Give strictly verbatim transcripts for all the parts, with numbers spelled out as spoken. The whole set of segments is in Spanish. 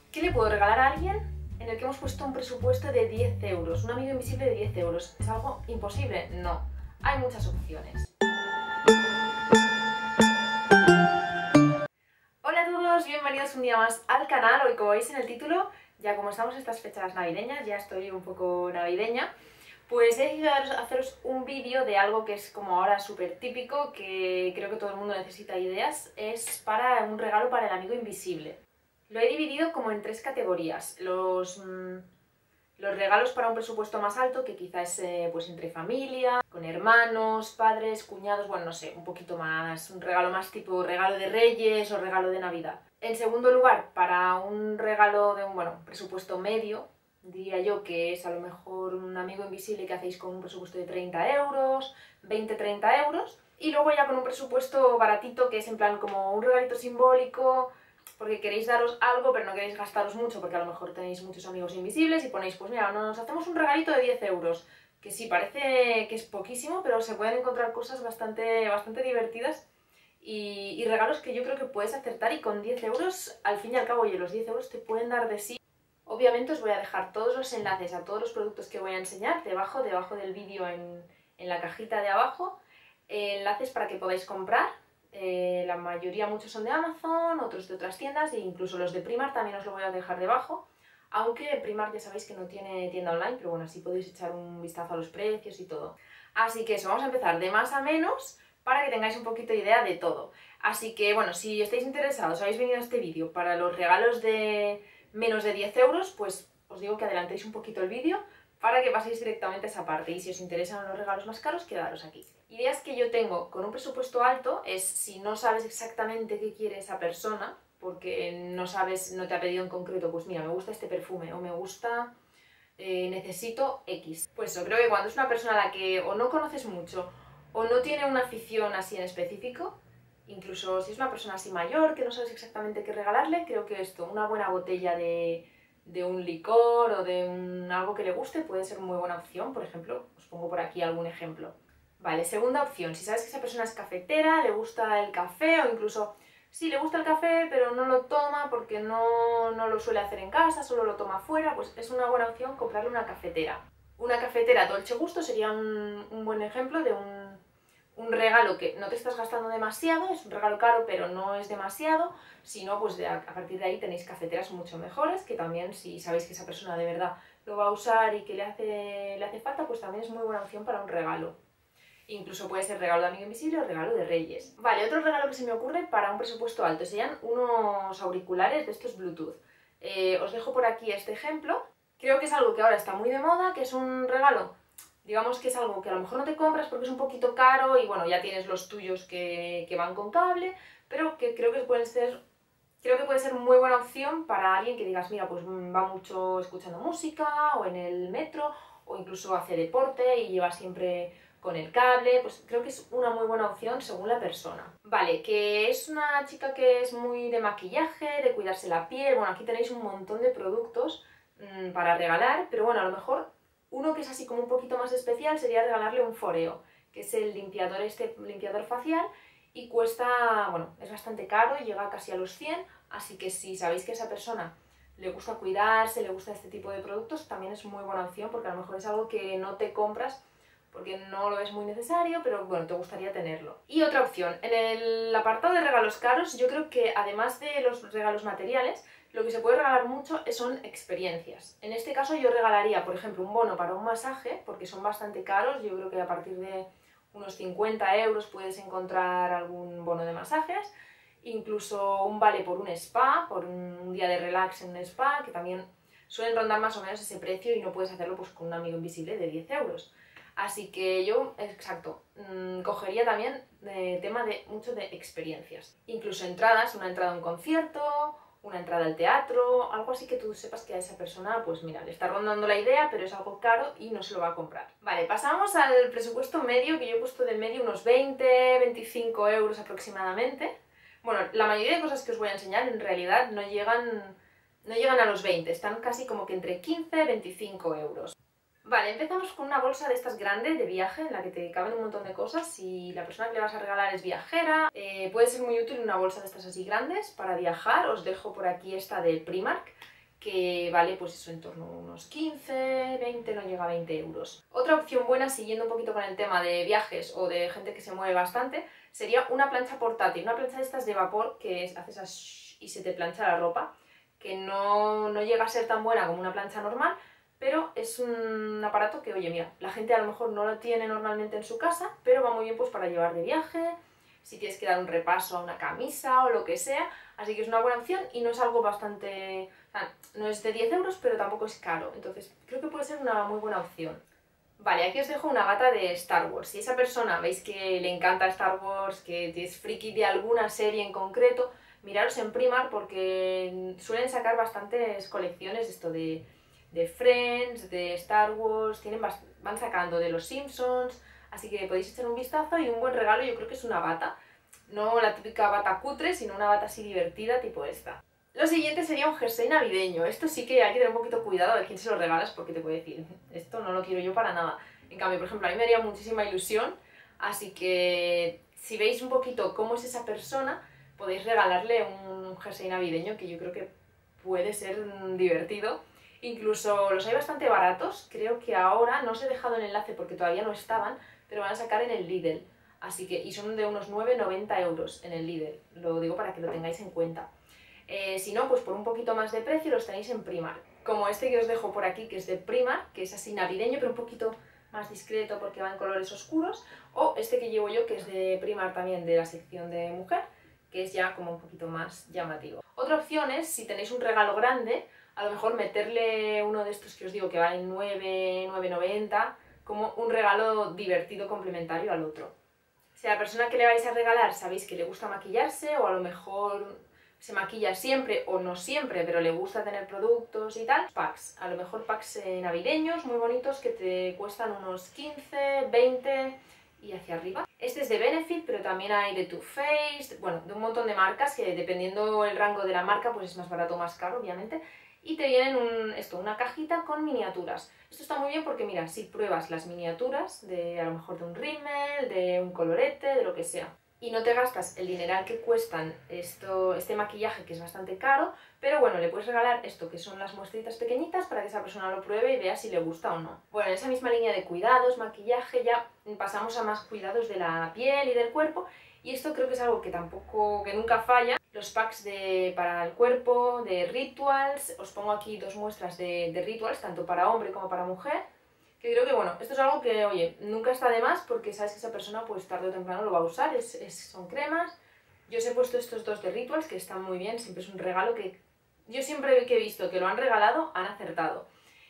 ¿Qué le puedo regalar a alguien en el que hemos puesto un presupuesto de diez euros? Un amigo invisible de diez euros. ¿Es algo imposible? No. Hay muchas opciones. Hola a todos, bienvenidos un día más al canal. Hoy, como veis en el título, ya como estamos en estas fechas navideñas, ya estoy un poco navideña, pues he decidido haceros un vídeo de algo que es como ahora súper típico, que creo que todo el mundo necesita ideas. Es para un regalo para el amigo invisible. Lo he dividido como en tres categorías. Los, mmm, los regalos para un presupuesto más alto, que quizás eh, pues entre familia, con hermanos, padres, cuñados, bueno, no sé, un poquito más, un regalo más tipo regalo de Reyes o regalo de Navidad. En segundo lugar, para un regalo de un, bueno, presupuesto medio, diría yo que es a lo mejor un amigo invisible que hacéis con un presupuesto de treinta euros, veinte a treinta euros, y luego ya con un presupuesto baratito, que es en plan como un regalito simbólico, porque queréis daros algo pero no queréis gastaros mucho, porque a lo mejor tenéis muchos amigos invisibles y ponéis, pues mira, nos hacemos un regalito de diez euros, que sí, parece que es poquísimo, pero se pueden encontrar cosas bastante, bastante divertidas y, y regalos que yo creo que puedes acertar, y con diez euros, al fin y al cabo, oye, los diez euros te pueden dar de sí. Obviamente os voy a dejar todos los enlaces a todos los productos que voy a enseñar debajo, debajo del vídeo en, en la cajita de abajo, eh, enlaces para que podáis comprar. Eh, la mayoría, muchos son de Amazon, otros de otras tiendas, e incluso los de Primark también os lo voy a dejar debajo, aunque Primark ya sabéis que no tiene tienda online, pero bueno, así podéis echar un vistazo a los precios y todo. Así que eso, vamos a empezar de más a menos para que tengáis un poquito de idea de todo. Así que bueno, si estáis interesados, habéis venido a este vídeo para los regalos de menos de diez euros, pues os digo que adelantéis un poquito el vídeo para que paséis directamente a esa parte, y si os interesan los regalos más caros, quedaros aquí. Ideas que yo tengo con un presupuesto alto es, si no sabes exactamente qué quiere esa persona, porque no sabes, no te ha pedido en concreto, pues mira, me gusta este perfume, o me gusta, eh, necesito X. Pues yo creo que cuando es una persona a la que o no conoces mucho, o no tiene una afición así en específico, incluso si es una persona así mayor, que no sabes exactamente qué regalarle, creo que esto, una buena botella de... de un licor o de un, algo que le guste, puede ser muy buena opción. Por ejemplo, os pongo por aquí algún ejemplo. Vale, segunda opción, si sabes que esa persona es cafetera, le gusta el café, o incluso sí, le gusta el café pero no lo toma porque no, no lo suele hacer en casa, solo lo toma fuera, pues es una buena opción comprarle una cafetera. Una cafetera Dolce Gusto sería un, un buen ejemplo de un, un regalo que no te estás gastando demasiado, es un regalo caro pero no es demasiado. Si no, pues de a, a partir de ahí tenéis cafeteras mucho mejores, que también, si sabéis que esa persona de verdad lo va a usar y que le hace, le hace falta, pues también es muy buena opción para un regalo. Incluso puede ser regalo de amigo invisible o regalo de Reyes. Vale, otro regalo que se me ocurre para un presupuesto alto serían unos auriculares de estos Bluetooth. Eh, os dejo por aquí este ejemplo. Creo que es algo que ahora está muy de moda, que es un regalo, digamos que es algo que a lo mejor no te compras porque es un poquito caro y bueno, ya tienes los tuyos que, que van con cable, pero que creo que pueden ser, creo que puede ser muy buena opción para alguien que digas, mira, pues va mucho escuchando música o en el metro, o incluso hace deporte y lleva siempre con el cable. Pues creo que es una muy buena opción según la persona. Vale, que es una chica que es muy de maquillaje, de cuidarse la piel, bueno, aquí tenéis un montón de productos mmm, para regalar, pero bueno, a lo mejor uno que es así como un poquito más especial sería regalarle un Foreo, que es el limpiador, este limpiador facial, y cuesta, bueno, es bastante caro, llega casi a los cien, así que si sabéis que a esa persona le gusta cuidarse, le gusta este tipo de productos, también es muy buena opción, porque a lo mejor es algo que no te compras porque no lo ves muy necesario, pero bueno, te gustaría tenerlo. Y otra opción, en el apartado de regalos caros, yo creo que además de los regalos materiales, lo que se puede regalar mucho son experiencias. En este caso yo regalaría, por ejemplo, un bono para un masaje, porque son bastante caros. Yo creo que a partir de unos cincuenta euros puedes encontrar algún bono de masajes, incluso un vale por un spa, por un día de relax en un spa, que también suelen rondar más o menos ese precio, y no puedes hacerlo pues con un amigo invisible de diez euros. Así que yo, exacto, mmm, cogería también de tema de mucho de experiencias. Incluso entradas, una entrada a un concierto, una entrada al teatro, algo así que tú sepas que a esa persona, pues mira, le está rondando la idea, pero es algo caro y no se lo va a comprar. Vale, pasamos al presupuesto medio, que yo he puesto de medio unos veinte a veinticinco euros aproximadamente. Bueno, la mayoría de cosas que os voy a enseñar en realidad no llegan, no llegan a los veinte, están casi como que entre quince y veinticinco euros. Vale, empezamos con una bolsa de estas grandes de viaje, en la que te caben un montón de cosas. Si la persona que le vas a regalar es viajera, eh, puede ser muy útil una bolsa de estas así grandes para viajar. Os dejo por aquí esta de Primark, que vale pues eso en torno a unos quince, veinte, no llega a veinte euros. Otra opción buena, siguiendo un poquito con el tema de viajes o de gente que se mueve bastante, sería una plancha portátil, una plancha de estas de vapor que es, haces así y se te plancha la ropa, que no, no llega a ser tan buena como una plancha normal, pero es un aparato que, oye, mira, la gente a lo mejor no lo tiene normalmente en su casa, pero va muy bien pues para llevar de viaje, si tienes que dar un repaso a una camisa o lo que sea, así que es una buena opción y no es algo bastante... O sea, no es de diez euros, pero tampoco es caro, entonces creo que puede ser una muy buena opción. Vale, aquí os dejo una bata de Star Wars. Si esa persona veis que le encanta Star Wars, que es friki de alguna serie en concreto, miraros en Primark porque suelen sacar bastantes colecciones de esto de, de Friends, de Star Wars, tienen van sacando de los Simpsons, así que podéis echar un vistazo y un buen regalo yo creo que es una bata. No la típica bata cutre, sino una bata así divertida tipo esta. Lo siguiente sería un jersey navideño. Esto sí que hay que tener un poquito cuidado de quién se lo regalas porque te puede decir, esto no lo quiero yo para nada. En cambio, por ejemplo, a mí me haría muchísima ilusión, así que si veis un poquito cómo es esa persona, podéis regalarle un jersey navideño que yo creo que puede ser divertido. Incluso los hay bastante baratos, creo que ahora, no os he dejado el enlace porque todavía no estaban, pero van a sacar en el Lidl. Así que, y son de unos nueve a noventa euros en el Lidl, lo digo para que lo tengáis en cuenta. Eh, si no, pues por un poquito más de precio los tenéis en Primark, como este que os dejo por aquí, que es de Primark, que es así navideño, pero un poquito más discreto porque va en colores oscuros, o este que llevo yo, que es de Primark también, de la sección de mujer, que es ya como un poquito más llamativo. Otra opción es, si tenéis un regalo grande, a lo mejor meterle uno de estos que os digo que valen nueve, nueve noventa, como un regalo divertido complementario al otro. Si a la persona que le vais a regalar sabéis que le gusta maquillarse, o a lo mejor se maquilla siempre o no siempre, pero le gusta tener productos y tal, packs, a lo mejor packs eh, navideños muy bonitos que te cuestan unos quince, veinte y hacia arriba. Este es de Benefit, pero también hay de Too Faced, bueno, de un montón de marcas que dependiendo el rango de la marca pues es más barato o más caro, obviamente. Y te vienen un, esto, una cajita con miniaturas. Esto está muy bien porque mira, si pruebas las miniaturas de a lo mejor de un rímel, de un colorete, de lo que sea, y no te gastas el dineral que cuestan esto, este maquillaje que es bastante caro, pero bueno, le puedes regalar esto que son las muestritas pequeñitas para que esa persona lo pruebe y vea si le gusta o no. Bueno, en esa misma línea de cuidados, maquillaje, ya pasamos a más cuidados de la piel y del cuerpo, y esto creo que es algo que tampoco, que nunca falla. Los packs de, para el cuerpo, de Rituals, os pongo aquí dos muestras de, de Rituals, tanto para hombre como para mujer, que creo que, bueno, esto es algo que, oye, nunca está de más porque sabes que esa persona pues tarde o temprano lo va a usar, es, es, son cremas. Yo os he puesto estos dos de Rituals que están muy bien, siempre es un regalo que yo siempre que he visto que lo han regalado, han acertado.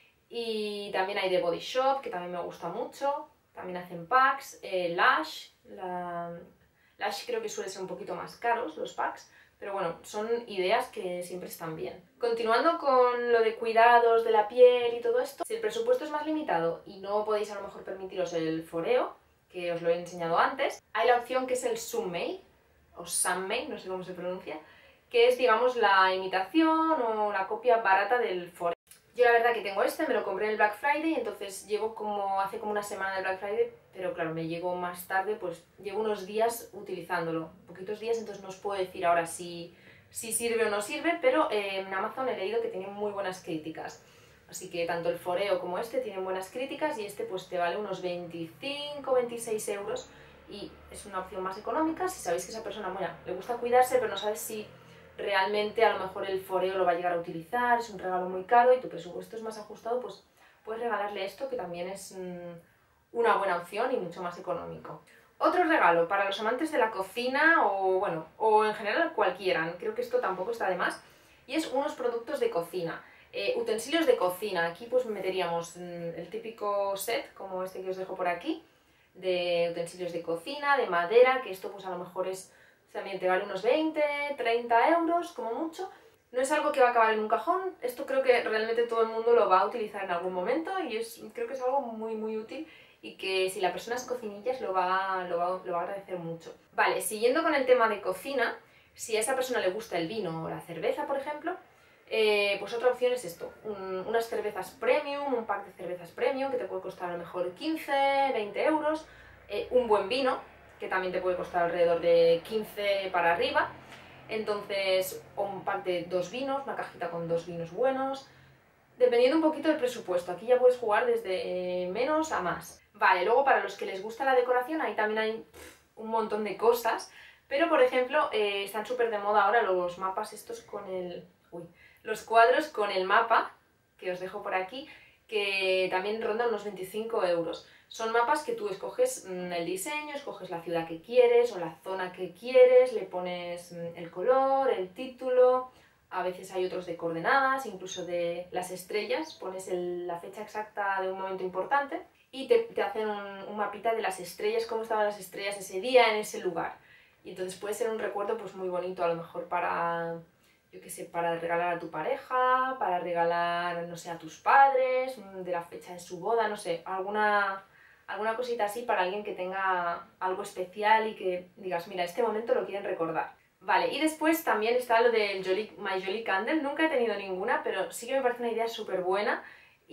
Y también hay de Body Shop, que también me gusta mucho, también hacen packs, eh, Lush, la... Lush creo que suele ser un poquito más caros los packs, pero bueno, son ideas que siempre están bien. Continuando con lo de cuidados de la piel y todo esto, si el presupuesto es más limitado y no podéis a lo mejor permitiros el foreo, que os lo he enseñado antes, hay la opción que es el Sunmade, o Sunmade, no sé cómo se pronuncia, que es, digamos, la imitación o la copia barata del foreo. Yo la verdad que tengo este, me lo compré en el Black Friday, entonces llevo como, hace como una semana del Black Friday, pero claro, me llegó más tarde, pues llevo unos días utilizándolo, poquitos días, entonces no os puedo decir ahora si, si sirve o no sirve, pero eh, en Amazon he leído que tiene muy buenas críticas. Así que tanto el foreo como este tienen buenas críticas y este pues te vale unos veinticinco, veintiséis euros y es una opción más económica si sabéis que esa persona, bueno, le gusta cuidarse, pero no sabes si realmente a lo mejor el foreo lo va a llegar a utilizar, es un regalo muy caro y tu presupuesto es más ajustado, pues puedes regalarle esto que también es mmm, una buena opción y mucho más económico. Otro regalo para los amantes de la cocina o bueno, o en general cualquiera, creo que esto tampoco está de más, y es unos productos de cocina, eh, utensilios de cocina. Aquí pues meteríamos mmm, el típico set como este que os dejo por aquí, de utensilios de cocina, de madera, que esto pues a lo mejor es también te vale unos veinte, treinta euros como mucho. No es algo que va a acabar en un cajón, esto creo que realmente todo el mundo lo va a utilizar en algún momento y es, creo que es algo muy muy útil y que si la persona es cocinillas lo va, lo, va, lo va a agradecer mucho. Vale, siguiendo con el tema de cocina, si a esa persona le gusta el vino o la cerveza, por ejemplo, eh, pues otra opción es esto, un, unas cervezas premium, un pack de cervezas premium que te puede costar a lo mejor quince, veinte euros, eh, un buen vino, que también te puede costar alrededor de quince para arriba. Entonces, un pack de dos vinos, una cajita con dos vinos buenos, dependiendo un poquito del presupuesto. Aquí ya puedes jugar desde menos a más. Vale, luego para los que les gusta la decoración, ahí también hay un montón de cosas, pero por ejemplo, eh, están súper de moda ahora los mapas estos con el... Uy, los cuadros con el mapa, que os dejo por aquí, que también rondan unos veinticinco euros. Son mapas que tú escoges mmm, el diseño, escoges la ciudad que quieres o la zona que quieres, le pones mmm, el color, el título, a veces hay otros de coordenadas, incluso de las estrellas, pones el, la fecha exacta de un momento importante y te, te hacen un, un mapita de las estrellas, cómo estaban las estrellas ese día en ese lugar. Y entonces puede ser un recuerdo pues muy bonito, a lo mejor para, yo qué sé, para regalar a tu pareja, para regalar, no sé, a tus padres, de la fecha de su boda, no sé, alguna, alguna cosita así para alguien que tenga algo especial y que digas, mira, este momento lo quieren recordar. Vale, y después también está lo del Jolly, My Jolly Candle, nunca he tenido ninguna, pero sí que me parece una idea súper buena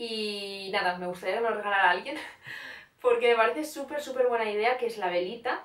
y nada, me gustaría que me lo regalara a alguien porque me parece súper súper buena idea, que es la velita.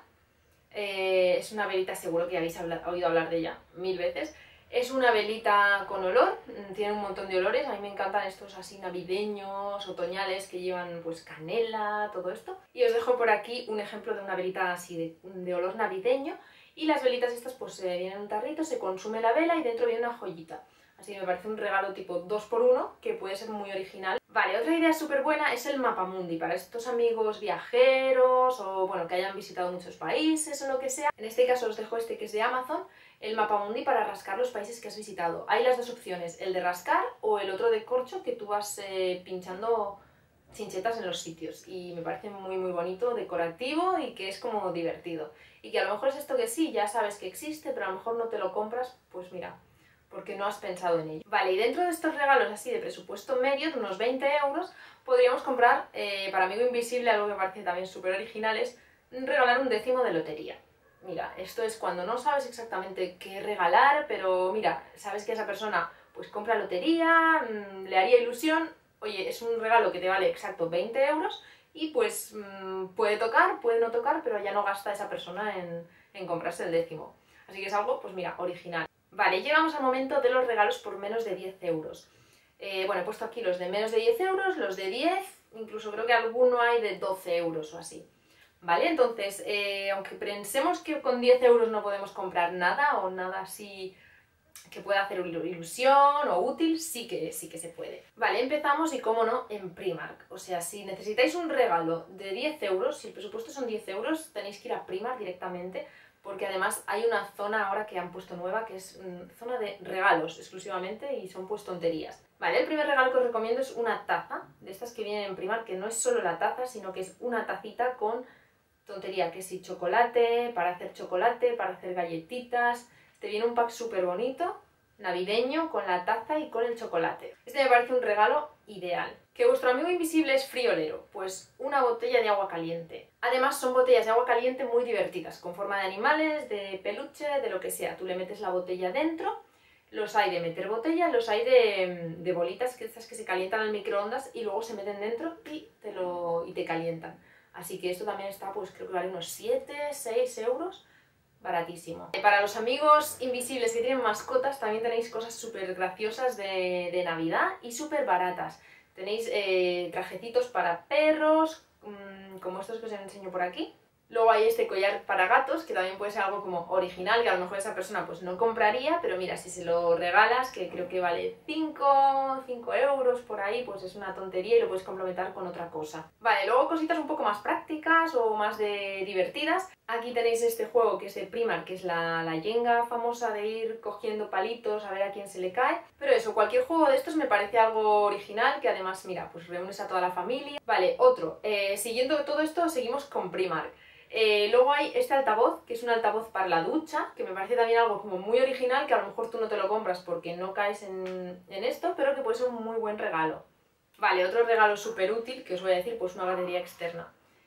Eh, es una velita, seguro que habéis habla, oído hablar de ella mil veces. Es una velita con olor, tiene un montón de olores, a mí me encantan estos así navideños, otoñales, que llevan pues canela, todo esto. Y os dejo por aquí un ejemplo de una velita así de, de olor navideño. Y las velitas estas pues se vienen en un tarrito, se consume la vela y dentro viene una joyita. Así que me parece un regalo tipo dos por uno, que puede ser muy original. Vale, otra idea súper buena es el mapamundi, para estos amigos viajeros o bueno, que hayan visitado muchos países o lo que sea. En este caso os dejo este que es de Amazon, el mapamundi para rascar los países que has visitado. Hay las dos opciones, el de rascar o el otro de corcho, que tú vas eh, pinchando chinchetas en los sitios. Y me parece muy muy bonito, decorativo y que es como divertido. Y que a lo mejor es esto que sí, ya sabes que existe, pero a lo mejor no te lo compras, pues mira, porque no has pensado en ello. Vale, y dentro de estos regalos así de presupuesto medio, de unos veinte euros, podríamos comprar, eh, para Amigo Invisible, algo que me parece también súper original, es regalar un décimo de lotería. Mira, esto es cuando no sabes exactamente qué regalar, pero mira, sabes que esa persona pues compra lotería, mmm, le haría ilusión, oye, es un regalo que te vale exacto veinte euros y pues mmm, puede tocar, puede no tocar, pero ya no gasta esa persona en, en comprarse el décimo. Así que es algo, pues mira, original. Vale, llegamos al momento de los regalos por menos de diez euros. Eh, bueno, he puesto aquí los de menos de diez euros, los de diez, incluso creo que alguno hay de doce euros o así. Vale, entonces, eh, aunque pensemos que con diez euros no podemos comprar nada o nada así que pueda hacer ilusión o útil, sí que, sí que se puede. Vale, empezamos y cómo no, en Primark. O sea, si necesitáis un regalo de diez euros, si el presupuesto son diez euros, tenéis que ir a Primark directamente, porque además hay una zona ahora que han puesto nueva que es mmm, zona de regalos exclusivamente y son pues tonterías. Vale, el primer regalo que os recomiendo es una taza, de estas que vienen en Primark, que no es solo la taza, sino que es una tacita con tontería, que si chocolate, para hacer chocolate, para hacer galletitas. Te viene un pack súper bonito, navideño, con la taza y con el chocolate. Este me parece un regalo ideal. ¿Que vuestro amigo invisible es friolero? Pues una botella de agua caliente. Además son botellas de agua caliente muy divertidas, con forma de animales, de peluche, de lo que sea. Tú le metes la botella dentro, los hay de meter botella, los hay de, de bolitas, que estas que se calientan al microondas y luego se meten dentro y te, lo, y te calientan. Así que esto también está, pues creo que vale unos siete, seis euros. Baratísimo. Para los amigos invisibles que tienen mascotas también tenéis cosas súper graciosas de, de Navidad y súper baratas. Tenéis eh, trajecitos para perros, mmm, como estos que os enseño por aquí. Luego hay este collar para gatos, que también puede ser algo como original, que a lo mejor esa persona pues no compraría, pero mira, si se lo regalas, que creo que vale cinco euros por ahí, pues es una tontería y lo puedes complementar con otra cosa. Vale, luego cositas un poco más prácticas o más de divertidas. Aquí tenéis este juego que es de Primark, que es la, la Jenga famosa de ir cogiendo palitos a ver a quién se le cae. Pero eso, cualquier juego de estos me parece algo original, que además, mira, pues reúnes a toda la familia. Vale, otro. Eh, siguiendo todo esto, seguimos con Primark. Eh, luego hay este altavoz, que es un altavoz para la ducha, que me parece también algo como muy original, que a lo mejor tú no te lo compras porque no caes en, en esto, pero que puede ser un muy buen regalo. Vale, otro regalo súper útil, que os voy a decir, pues una batería externa.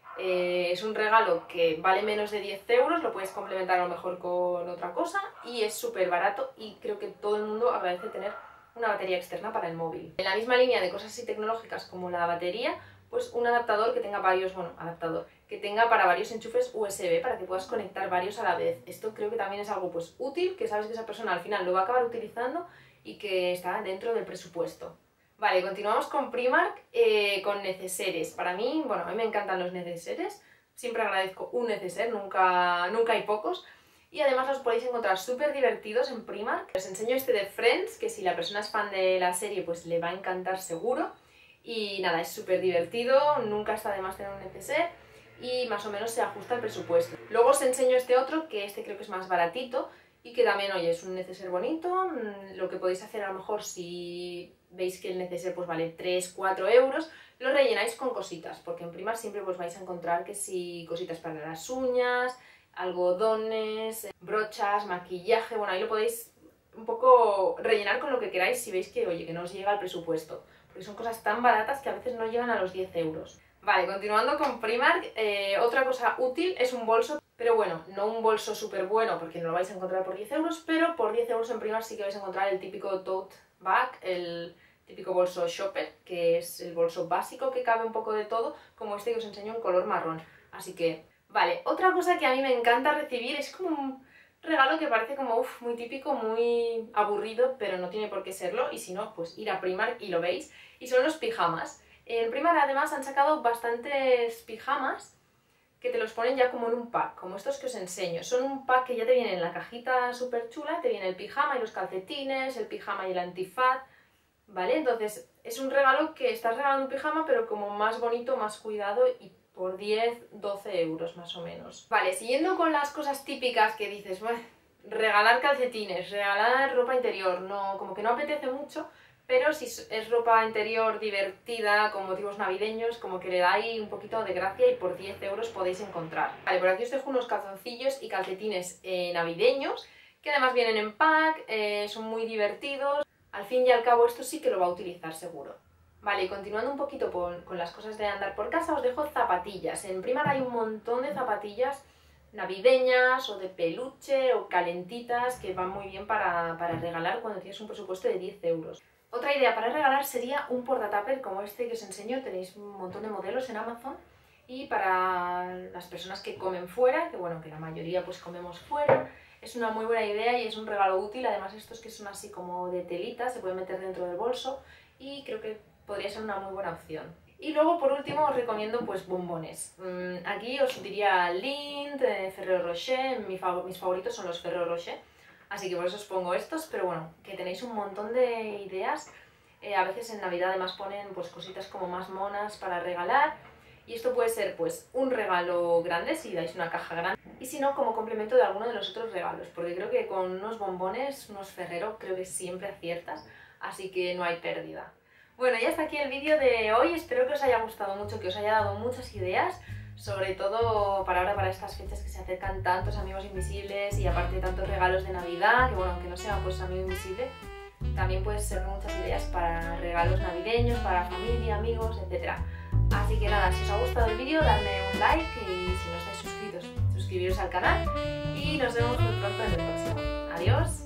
Eh, es un regalo que vale menos de diez euros, lo puedes complementar a lo mejor con otra cosa y es súper barato y creo que todo el mundo agradece tener una batería externa para el móvil. En la misma línea de cosas así tecnológicas como la batería, pues un adaptador que tenga varios, bueno, adaptador, que tenga para varios enchufes U S B, para que puedas conectar varios a la vez. Esto creo que también es algo pues útil, que sabes que esa persona al final lo va a acabar utilizando y que está dentro del presupuesto. Vale, continuamos con Primark, eh, con neceseres. Para mí, bueno, a mí me encantan los neceseres, siempre agradezco un neceser, nunca, nunca hay pocos. Y además los podéis encontrar súper divertidos en Primark. Os enseño este de Friends, que si la persona es fan de la serie pues le va a encantar seguro. Y nada, es súper divertido, nunca está de más tener un neceser y más o menos se ajusta al presupuesto. Luego os enseño este otro, que este creo que es más baratito y que también, oye, es un neceser bonito. Lo que podéis hacer a lo mejor si veis que el neceser pues vale tres a cuatro euros, lo rellenáis con cositas, porque en Primark siempre pues vais a encontrar que si cositas para las uñas, algodones, brochas, maquillaje, bueno, ahí lo podéis un poco rellenar con lo que queráis si veis que, oye, que no os llega al presupuesto, porque son cosas tan baratas que a veces no llegan a los diez euros. Vale, continuando con Primark, eh, otra cosa útil es un bolso, pero bueno, no un bolso súper bueno porque no lo vais a encontrar por diez euros, pero por diez euros en Primark sí que vais a encontrar el típico tote bag, el típico bolso shopper, que es el bolso básico que cabe un poco de todo, como este que os enseño en color marrón. Así que, vale, otra cosa que a mí me encanta recibir es como un regalo que parece como uf, muy típico, muy aburrido, pero no tiene por qué serlo, y si no, pues ir a Primark y lo veis, y son los pijamas. En Primark además han sacado bastantes pijamas que te los ponen ya como en un pack, como estos que os enseño. Son un pack que ya te viene en la cajita súper chula, te viene el pijama y los calcetines, el pijama y el antifaz, ¿vale? Entonces es un regalo que estás regalando un pijama pero como más bonito, más cuidado y por diez a doce euros más o menos. Vale, siguiendo con las cosas típicas que dices, bueno, regalar calcetines, regalar ropa interior, no, como que no apetece mucho, pero si es ropa interior divertida, con motivos navideños, como que le da ahí un poquito de gracia y por diez euros podéis encontrar. Vale, por aquí os dejo unos calzoncillos y calcetines eh, navideños, que además vienen en pack, eh, son muy divertidos. Al fin y al cabo esto sí que lo va a utilizar seguro. Vale, y continuando un poquito con, con las cosas de andar por casa, os dejo zapatillas. En Primark hay un montón de zapatillas navideñas o de peluche o calentitas que van muy bien para, para regalar cuando tienes un presupuesto de diez euros. Otra idea para regalar sería un portatupper como este que os enseño, tenéis un montón de modelos en Amazon. Y para las personas que comen fuera, que bueno, que la mayoría pues comemos fuera, es una muy buena idea y es un regalo útil. Además estos que son así como de telita, se pueden meter dentro del bolso y creo que podría ser una muy buena opción. Y luego por último os recomiendo pues bombones. Aquí os diría Lindt, Ferrero Rocher, mis favoritos son los Ferrero Rocher. Así que por eso os pongo estos, pero bueno, que tenéis un montón de ideas. Eh, a veces en Navidad además ponen pues cositas como más monas para regalar. Y esto puede ser pues un regalo grande si dais una caja grande. Y si no, como complemento de alguno de los otros regalos. Porque creo que con unos bombones, unos Ferrero, creo que siempre aciertas. Así que no hay pérdida. Bueno, ya está aquí el vídeo de hoy. Espero que os haya gustado mucho, que os haya dado muchas ideas. Sobre todo para ahora, para estas fechas que se acercan tantos amigos invisibles y aparte tantos regalos de Navidad, que bueno, aunque no sea pues amigo invisible, también pueden ser muchas ideas para regalos navideños, para familia, amigos, etcétera. Así que nada, si os ha gustado el vídeo, dadme un like y si no estáis suscritos, suscribiros al canal y nos vemos muy pronto en el próximo. Adiós.